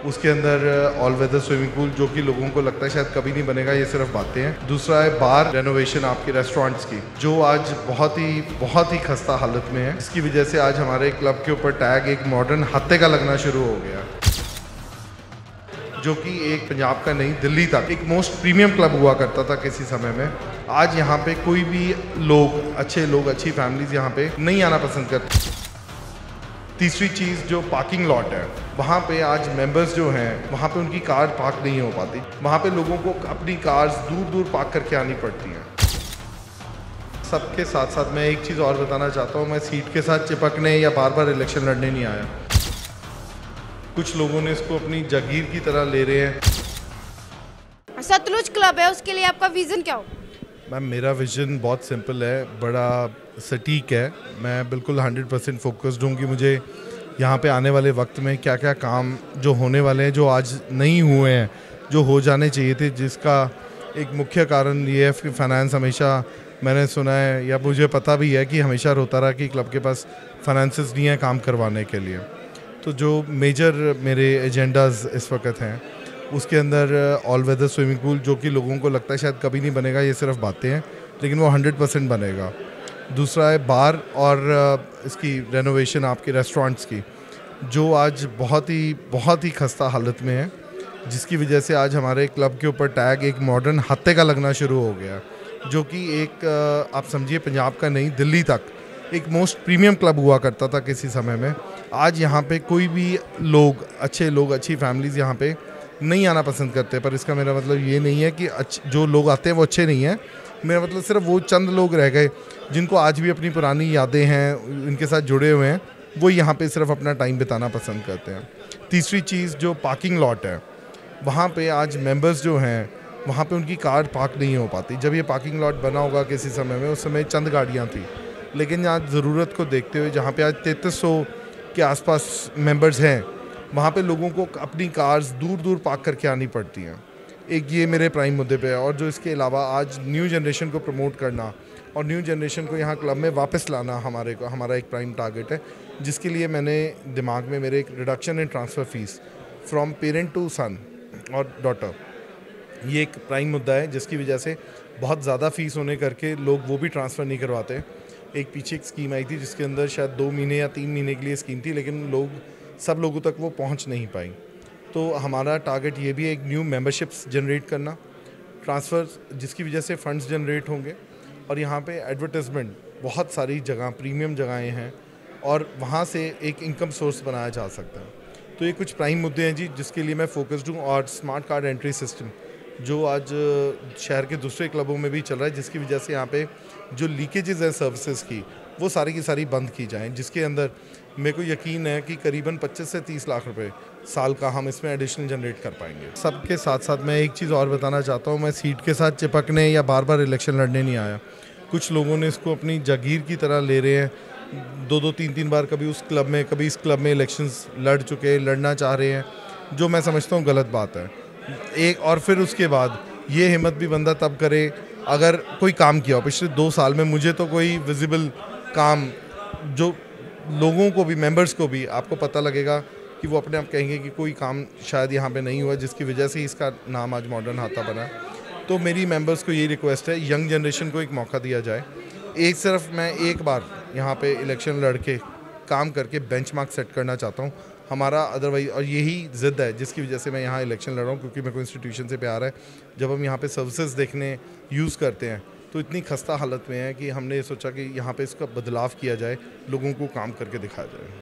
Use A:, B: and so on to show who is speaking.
A: उसके अंदर all weather swimming pool, जो कि लोगों को लगता है शायद कभी नहीं बनेगा, ये सिर्फ बातें हैं। दूसरा है बार रेनोवेशन आपके रेस्टोरेंट्स की, जो आज बहुत ही खस्ता हालत में है, जिसकी वजह से आज हमारे क्लब के ऊपर टैग एक मॉडर्न हत्ते का लगना शुरू हो गया, जो कि एक पंजाब का नहीं दिल्ली तक एक मोस्ट प्रीमियम क्लब हुआ करता था किसी समय में। आज यहाँ पे कोई भी अच्छे लोग अच्छी फैमिलीज यहाँ पे नहीं आना पसंद करते। तीसरी चीज़ जो पार्किंग लॉट है, वहाँ पे आज मेंबर्स जो हैं वहाँ पे उनकी कार पार्क नहीं हो पाती। वहाँ पे लोगों को अपनी कार्स दूर दूर पार्क करके आनी पड़ती हैं। सबके साथ साथ मैं एक चीज़ और बताना चाहता हूँ, मैं सीट के साथ चिपकने या बार बार इलेक्शन लड़ने नहीं आया। कुछ लोगों ने इसको अपनी जागीर की तरह ले रहे हैं।
B: सतलुज क्लब है, उसके लिए आपका विजन क्या हो?
A: मैम, मेरा विजन बहुत सिंपल है, बड़ा सटीक है। मैं बिल्कुल 100% फोकस्ड हूँ कि मुझे यहाँ पे आने वाले वक्त में क्या क्या काम जो होने वाले हैं, जो आज नहीं हुए हैं, जो हो जाने चाहिए थे, जिसका एक मुख्य कारण ये है कि फाइनेंस हमेशा, मैंने सुना है या मुझे पता भी है कि हमेशा रोता रहा कि क्लब के पास फाइनेंसेस नहीं है काम करवाने के लिए। तो जो मेजर मेरे एजेंडाज इस वक्त हैं, उसके अंदर ऑल वेदर स्विमिंग पूल, जो कि लोगों को लगता है शायद कभी नहीं बनेगा, ये सिर्फ बातें हैं, लेकिन वो 100% बनेगा। दूसरा है बार और इसकी रेनोवेशन आपके रेस्टोरेंट्स की, जो आज बहुत ही खस्ता हालत में है, जिसकी वजह से आज हमारे क्लब के ऊपर टैग एक मॉडर्न हत्ते का लगना शुरू हो गया, जो कि एक आप समझिए पंजाब का नहीं दिल्ली तक एक मोस्ट प्रीमियम क्लब हुआ करता था किसी समय में। आज यहाँ पे कोई भी लोग अच्छी फैमिलीज़ यहाँ पे नहीं आना पसंद करते। पर इसका मेरा मतलब ये नहीं है कि जो लोग आते हैं वो अच्छे नहीं हैं। मेरा मतलब सिर्फ वो चंद लोग रह गए जिनको आज भी अपनी पुरानी यादें हैं, इनके साथ जुड़े हुए हैं, वो यहाँ पे सिर्फ अपना टाइम बिताना पसंद करते हैं। तीसरी चीज़ जो पार्किंग लॉट है, वहाँ पे आज मेंबर्स जो हैं वहाँ पे उनकी कार पार्क नहीं हो पाती। जब ये पार्किंग लॉट बना होगा किसी समय में, उस समय चंद गाड़ियाँ थी, लेकिन आज ज़रूरत को देखते हुए जहाँ पे आज 3300 के आसपास मेंबर्स हैं, वहाँ पे लोगों को अपनी कार्स दूर दूर पार्क करके आनी पड़ती हैं। एक ये मेरे प्राइम मुद्दे पे है। और जो इसके अलावा आज न्यू जनरेशन को प्रमोट करना और न्यू जनरेशन को यहाँ क्लब में वापस लाना हमारा एक प्राइम टारगेट है, जिसके लिए मैंने दिमाग में मेरे एक reduction in transfer fees from parent to son और डॉटर, ये एक प्राइम मुद्दा है, जिसकी वजह से बहुत ज़्यादा फ़ीस होने करके लोग वो भी ट्रांसफ़र नहीं करवाते। एक पीछे एक स्कीम आई थी जिसके अंदर शायद 2 महीने या 3 महीने के लिए स्कीम थी, लेकिन सब लोगों तक वो पहुंच नहीं पाई। तो हमारा टारगेट ये भी है एक न्यू मेंबरशिप्स जनरेट करना, ट्रांसफ़र, जिसकी वजह से फ़ंड्स जनरेट होंगे। और यहाँ पे एडवर्टाइजमेंट, बहुत सारी जगह प्रीमियम जगहें हैं और वहाँ से एक इनकम सोर्स बनाया जा सकता है। तो ये कुछ प्राइम मुद्दे हैं जी, जिसके लिए मैं फोकस्ड हूँ। और स्मार्ट कार्ड एंट्री सिस्टम, जो आज शहर के दूसरे क्लबों में भी चल रहा है, जिसकी वजह से यहाँ पे जो लीकेजेस हैं सर्विसेज की, वो सारी की सारी बंद की जाएं, जिसके अंदर मेरे को यकीन है कि करीबन 25 से 30 लाख रुपए साल का हम इसमें एडिशनल जनरेट कर पाएंगे। सबके साथ साथ मैं एक चीज़ और बताना चाहता हूँ, मैं सीट के साथ चिपकने या बार बार इलेक्शन लड़ने नहीं आया। कुछ लोगों ने इसको अपनी जागीर की तरह ले रहे हैं, 2-2, 3-3 बार कभी उस क्लब में कभी इस क्लब में इलेक्शंस लड़ना चाह रहे हैं, जो मैं समझता हूँ गलत बात है। और फिर उसके बाद ये हिम्मत भी बंदा तब करे अगर कोई काम किया हो। पिछले 2 साल में मुझे तो कोई विजिबल काम, जो लोगों को भी, मेंबर्स को भी आपको पता लगेगा कि वो अपने आप कहेंगे कि कोई काम शायद यहाँ पे नहीं हुआ, जिसकी वजह से इसका नाम आज मॉडर्न हाथा बना। तो मेरी मेंबर्स को ये रिक्वेस्ट है, यंग जनरेशन को एक मौका दिया जाए। सिर्फ मैं एक बार यहाँ पे इलेक्शन लड़ के काम करके बेंचमार्क सेट करना चाहता हूँ हमारा। अदरवाइज, और यही ज़िद है जिसकी वजह से मैं यहाँ इलेक्शन लड़ रहा हूँ, क्योंकि मेरे को इंस्टीट्यूशन से प्यार है। जब हम यहाँ पे सर्विसेज देखने यूज़ करते हैं तो इतनी खस्ता हालत में है कि हमने सोचा कि यहाँ पे इसका बदलाव किया जाए, लोगों को काम करके दिखाया जाए।